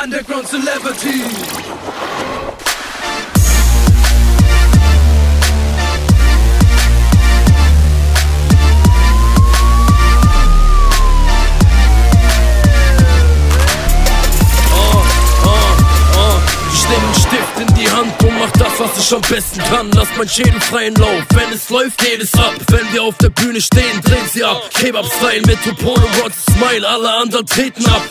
Underground Celebrity. Stift in die Hand und mach das, was ich am besten kann. Lass mein Schädel freien Lauf, wenn es läuft, geht es ab. Wenn wir auf der Bühne stehen, drehen sie ab. Kebab-Style, Metropole, Rod, Smile, alle anderen treten ab.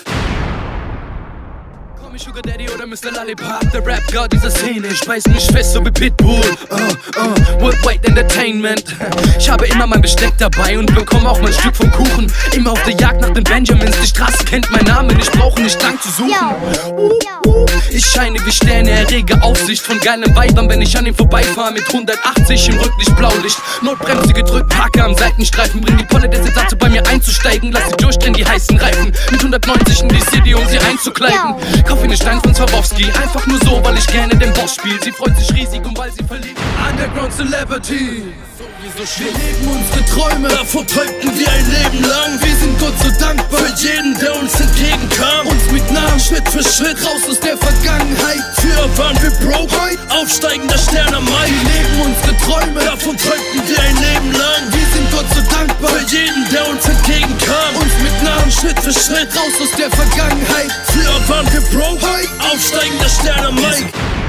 Komm ich Sugar Daddy oder Mr. Lollipop, der Rap-God dieser Szene. Ich beiß mich fest, so wie Pitbull. Worldwide Entertainment. Ich habe immer mein Besteck dabei und bekomme auch mein Stück vom Kuchen. Immer auf der Jagd nach den Benjamins. Die Straße kennt meinen Namen, ich brauche nicht lang zu suchen. Ich scheine wie Sterne, errege Aufsicht von geilen Weibern, wenn ich an ihm vorbeifahre mit 180 im Rücklicht, Blaulicht. Notbremse gedrückt, Parker am Seitenstreifen. Bring die Polle der Sensate bei mir einzusteigen. Lass sie durchdrehen, die heißen Reifen. Mit 190 in die City, um sie einzukleiden. Kauf eine Stein von Swarovski, einfach nur so, weil ich gerne den Boss spiel. Sie freut sich riesig und weil sie verliebt. Underground Celebrity. Wir leben unsere Träume, davor träumten wir ein Leben lang. Wir sind Gott so dankbar für jeden, der uns entgegenkam. Uns mit Namen Schritt für Schritt raus aus der Vergangenheit. Früher waren wir broke, heute aufsteigender Stern am Mai. Wir leben unsere Träume, davon träumten wir ein Leben lang. Wir sind Gott so dankbar für jeden, der uns entgegenkam. Uns mit Namen Schritt für Schritt raus aus der Vergangenheit. Früher waren wir broke, heute aufsteigender Stern am Mai.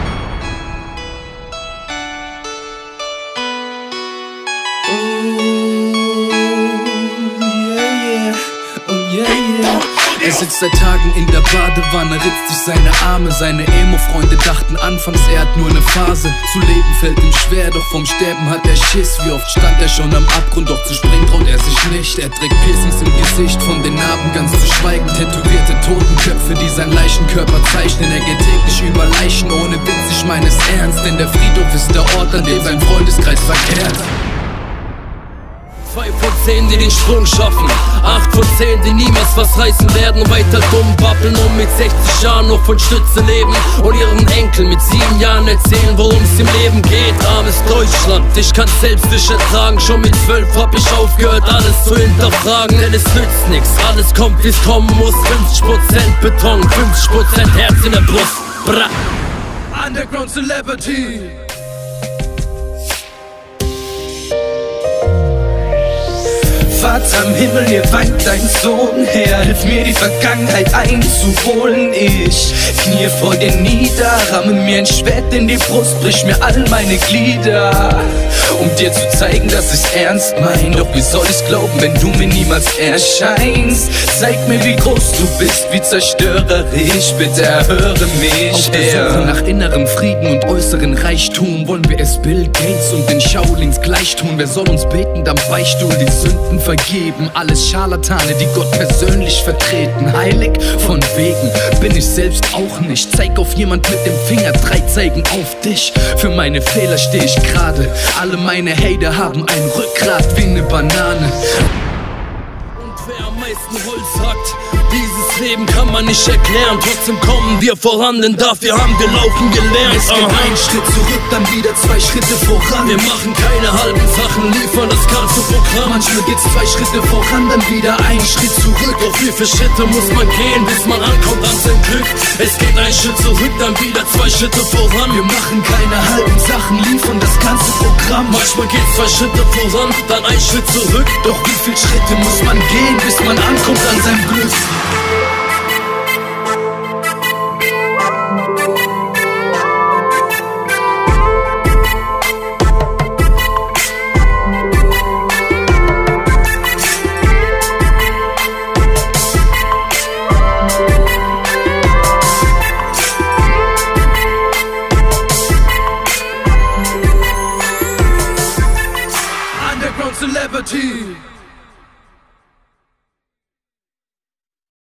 Er sitzt seit Tagen in der Badewanne, ritzt sich seine Arme. Seine Emo-Freunde dachten anfangs, er hat nur eine Phase. Zu leben fällt ihm schwer, doch vom Sterben hat er Schiss. Wie oft stand er schon am Abgrund, doch zu springen traut er sich nicht. Er trägt Piercings im Gesicht, von den Narben ganz zu schweigen. Tätowierte Totenköpfe, die sein Leichenkörper zeichnen. Er geht täglich über Leichen, ohne Witz, ich meine es ernst. Denn der Friedhof ist der Ort, an dem sein Freundeskreis verkehrt. 2 von 10, die den Sprung schaffen, 8 von 10, die niemals was reißen werden. Weiter dumm babbeln und mit 60 Jahren noch von Stütze leben. Und ihren Enkel mit 7 Jahren erzählen, worum es im Leben geht. Armes Deutschland, ich kann's selbst nicht ertragen. Schon mit 12 hab ich aufgehört, alles zu hinterfragen. Denn es nützt nix, alles kommt wie's kommen muss. 50% Beton, 50% Herz in der Brust. Bra. Underground Celebrity. Vater im Himmel, hier weint dein Sohn her. Hilf mir die Vergangenheit einzuholen. Ich knie vor dir nieder, ramme mir ein Schwert in die Brust, brich mir all meine Glieder, um dir zu zeigen, dass ich's ernst mein. Doch wie soll ich's glauben, wenn du mir niemals erscheinst? Zeig mir, wie groß du bist, wie zerstörerisch, bitte erhöre mich. Auf der Suche nach innerem Frieden und äußeren Reichtum wollen wir es Bill Gates und den Shaolins gleich tun. Wer soll uns betend am Beichtstuhl die Sünden vergeben? Alles Scharlatane, die Gott persönlich vertreten. Heilig von wegen bin ich selbst auch nicht. Zeig auf jemand mit dem Finger, 3 zeigen auf dich. Für meine Fehler steh ich gerade. Alle meine Hater haben ein Rückgrat wie eine Banane. Und wer am meisten Holz hackt, dieses Leben kann man nicht erklären. Trotzdem kommen wir voran, denn dafür haben wir laufen gelernt. Es geht ein Schritt zurück, dann wieder 2 Schritte voran. Wir machen keine halben Sachen, liefern das ganze Programm. Manchmal geht's 2 Schritte voran, dann wieder ein Schritt zurück. Doch wie viele Schritte muss man gehen, bis man ankommt an sein Glück? Es geht ein Schritt zurück, dann wieder 2 Schritte voran. Wir machen keine halben Sachen, liefern das ganze Programm. Manchmal geht's 2 Schritte voran, dann ein Schritt zurück. Doch wie viele Schritte muss man gehen, bis man ankommt an sein Glück? Underground Celebrity.